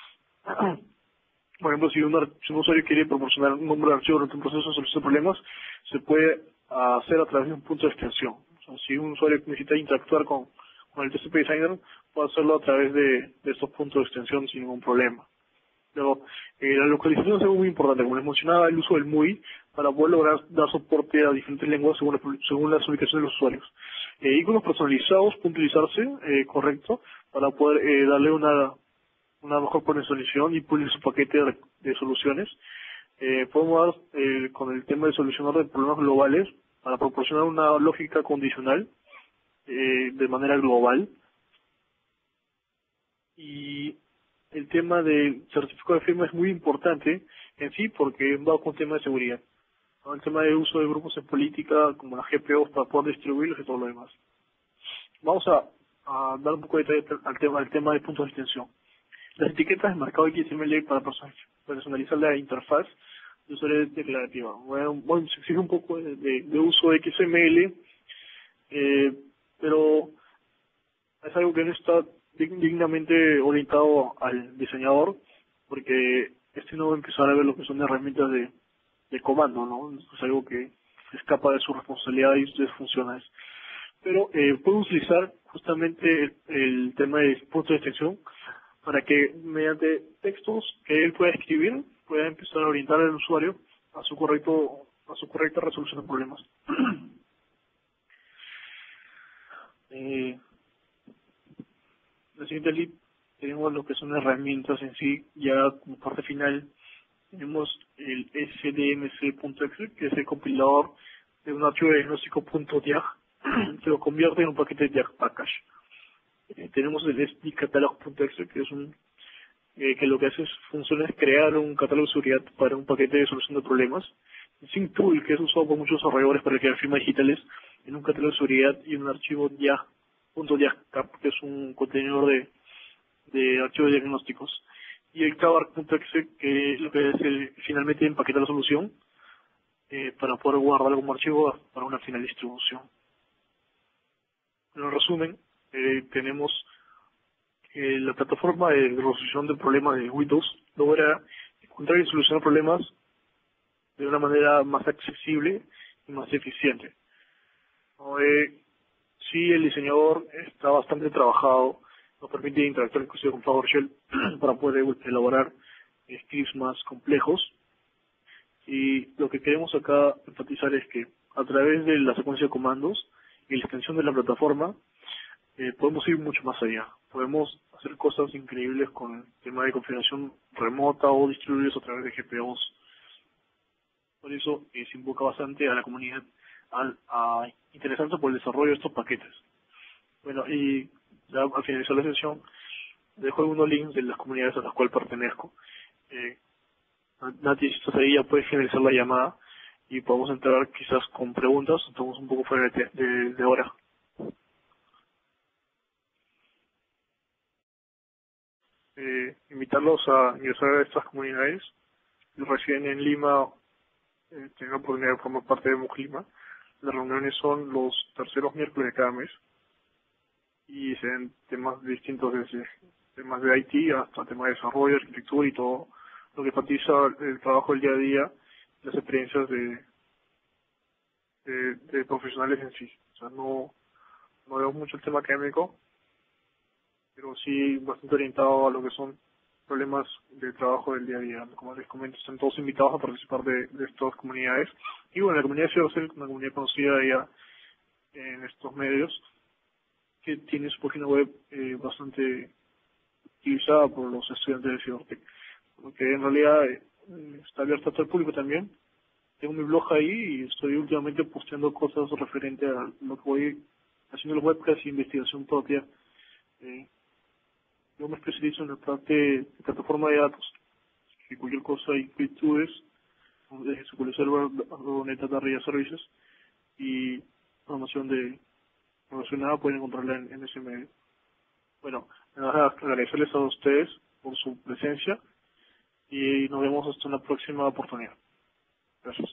Speaker 1: Por ejemplo, si un, ar- si un usuario quiere proporcionar un nombre de archivo durante un proceso de solución de problemas, se puede hacer a través de un punto de extensión. O sea, si un usuario necesita interactuar con, con el T C P Designer, puede hacerlo a través de, de estos puntos de extensión sin ningún problema. Luego, eh, la localización es algo muy importante. Como les mencionaba, el uso del M U I para poder lograr dar soporte a diferentes lenguas según, la- según las ubicaciones de los usuarios. Eh, iconos personalizados pueden utilizarse, eh, correcto, para poder eh, darle una una mejor personalización y pulir su paquete de, de soluciones. Eh, podemos dar eh, con el tema de solucionar de problemas globales para proporcionar una lógica condicional eh, de manera global. Y el tema del certificado de firma es muy importante en sí porque va con tema de seguridad, ¿no? El tema de uso de grupos en política como las G P Os para poder distribuirlos y todo lo demás. Vamos a, a dar un poco de detalle al tema, al tema de puntos de extensión. Las etiquetas de marcado X M L para perso- personalizar la interfaz de usuario declarativa. Bueno, bueno, se exige un poco de, de- de uso de X M L, eh, pero es algo que no está dig- dignamente orientado al diseñador, porque este no va a empezar a ver lo que son herramientas de, de comando, ¿no? Es algo que escapa de su responsabilidad y sus funciones. Pero eh, puedo utilizar justamente el, el tema de puntos de extensión para que mediante textos que él pueda escribir pueda empezar a orientar al usuario a su correcto a su correcta resolución de problemas. eh, la siguiente lib tenemos lo que son herramientas en sí. Ya como parte final tenemos el S D M C.exe, que es el compilador de un archivo de diagnóstico.diag que lo convierte en un paquete de diag package. Eh, tenemos el S D catalog.exe, que es un eh, que lo que hace es funciona es crear un catálogo de seguridad para un paquete de solución de problemas. El Sync Tool, que es usado por muchos desarrolladores para crear firmas digitales en un catálogo de seguridad y un archivo diag .diascap, que es un contenedor de, de archivos diagnósticos. Y el kbar.exe, que lo que es el, finalmente empaqueta la solución eh, para poder guardarlo como archivo para una final distribución. En resumen, eh, tenemos eh, la plataforma de resolución de problemas de Windows logra encontrar y solucionar problemas de una manera más accesible y más eficiente. ¿No? Eh, sí, el diseñador está bastante trabajado, nos permite interactuar inclusive con PowerShell para poder elaborar scripts más complejos. Y lo que queremos acá enfatizar es que a través de la secuencia de comandos y la extensión de la plataforma, eh, podemos ir mucho más allá. Podemos hacer cosas increíbles con el tema de configuración remota o distribuidos a través de G P Os. Por eso eh, se invoca bastante a la comunidad a, a interesarse por el desarrollo de estos paquetes. Bueno, y ya al finalizar la sesión, dejo algunos links de las comunidades a las cuales pertenezco. Eh, Nati, si estás ahí, ya puedes finalizar la llamada y podemos entrar quizás con preguntas. Estamos un poco fuera de, de, de hora. Eh, invitarlos a ingresar a estas comunidades. Los residen en Lima, eh, tienen la oportunidad de formar parte de Mujlima. Las reuniones son los terceros miércoles de cada mes y se ven temas distintos, desde temas de I T hasta temas de desarrollo, arquitectura y todo lo que enfatiza el trabajo del día a día, las experiencias de, de, de profesionales en sí. O sea, no, no veo mucho el tema académico, pero sí bastante orientado a lo que son problemas de trabajo del día a día. Como les comento, están todos invitados a participar de, de estas comunidades. Y bueno, la comunidad de Cibercell, una comunidad conocida ya en estos medios, que tiene su página web eh, bastante utilizada por los estudiantes de Cibertech, porque en realidad eh, está abierta a todo el público también. Tengo mi blog ahí y estoy últimamente posteando cosas referentes a lo que voy haciendo los webcasts y investigación propia. Eh, yo me especializo en la parte de plataforma de datos, que cualquier cosa, inquietudes, desde S Q L Server, .NET Data Services y formación de relacionada pueden encontrarla en, en ese medio. Bueno, nada, agradecerles a ustedes por su presencia y nos vemos hasta una próxima oportunidad. Gracias.